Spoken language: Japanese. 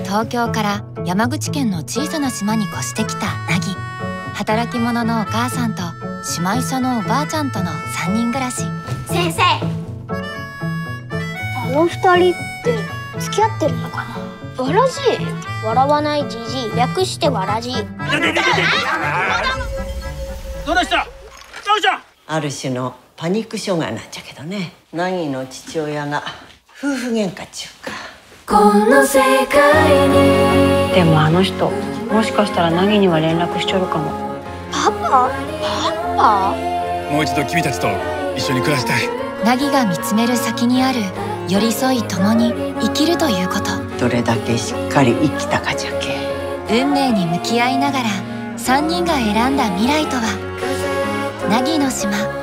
東京から山口県の小さな島に越してきた凪。働き者のお母さんと姉妹者のおばあちゃんとの3人暮らし。 先生、 あの二人って付き合ってるのかな。わらじ、笑わないじじい、略してわらじ。 どうでした？どうした？ ある種のパニック障害なんじゃけどね。凪の父親が夫婦喧嘩っちゅうか。 この世界に。 でもあの人、もしかしたら凪には連絡しちょるかも。 パパ？パパ？ もう一度君たちと一緒に暮らしたい。 凪が見つめる先にある寄り添い共に生きるということ。 どれだけしっかり生きたかじゃけ。 運命に向き合いながら3人が選んだ未来とは。凪の島。